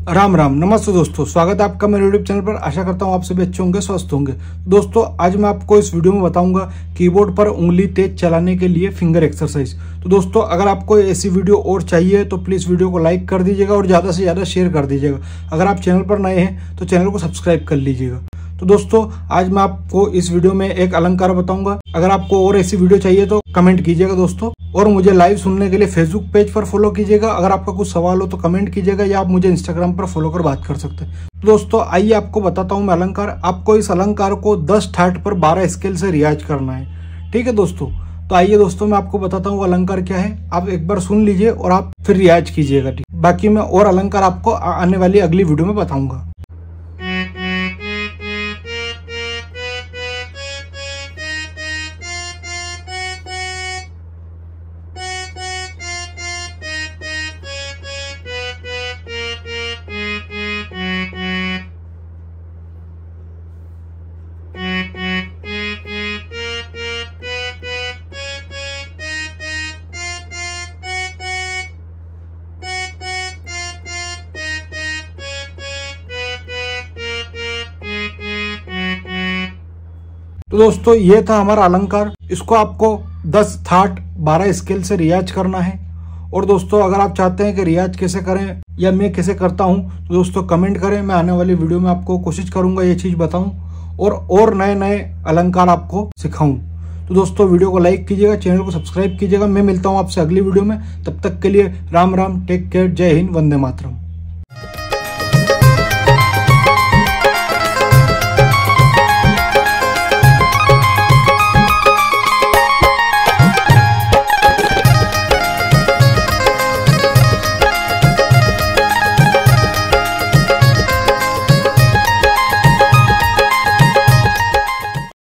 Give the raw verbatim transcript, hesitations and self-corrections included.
राम राम नमस्ते दोस्तों, स्वागत है आपका मेरे यूट्यूब चैनल पर। आशा करता हूँ आप सभी अच्छे होंगे, स्वस्थ होंगे। दोस्तों आज मैं आपको इस वीडियो में बताऊंगा कीबोर्ड पर उंगली तेज चलाने के लिए फिंगर एक्सरसाइज। तो दोस्तों अगर आपको ऐसी वीडियो और चाहिए तो प्लीज़ वीडियो को लाइक कर दीजिएगा और ज़्यादा से ज़्यादा शेयर कर दीजिएगा। अगर आप चैनल पर नए हैं तो चैनल को सब्सक्राइब कर लीजिएगा। तो दोस्तों आज मैं आपको इस वीडियो में एक अलंकार बताऊंगा। अगर आपको और ऐसी वीडियो चाहिए तो कमेंट कीजिएगा दोस्तों, और मुझे लाइव सुनने के लिए फेसबुक पेज पर फॉलो कीजिएगा। अगर आपका कुछ सवाल हो तो कमेंट कीजिएगा, या आप मुझे इंस्टाग्राम पर फॉलो कर बात कर सकते हैं। तो दोस्तों आइए आपको बताता हूँ मैं अलंकार। आपको इस अलंकार को दस ठाट पर बारह स्केल से रियाज करना है। ठीक है दोस्तों, तो आइए दोस्तों मैं आपको बताता हूँ अलंकार क्या है। आप एक बार सुन लीजिए और आप फिर रियाज कीजिएगा। ठीक, बाकी मैं और अलंकार आपको आने वाली अगली वीडियो में बताऊंगा। तो दोस्तों ये था हमारा अलंकार। इसको आपको दस थाट बारह स्केल से रियाज करना है। और दोस्तों अगर आप चाहते हैं कि रियाज कैसे करें या मैं कैसे करता हूं तो दोस्तों कमेंट करें। मैं आने वाली वीडियो में आपको कोशिश करूंगा ये चीज़ बताऊं और और नए नए अलंकार आपको सिखाऊं। तो दोस्तों वीडियो को लाइक कीजिएगा, चैनल को सब्सक्राइब कीजिएगा। मैं मिलता हूँ आपसे अगली वीडियो में। तब तक के लिए राम राम, टेक केयर, जय हिंद, वंदे मातरम।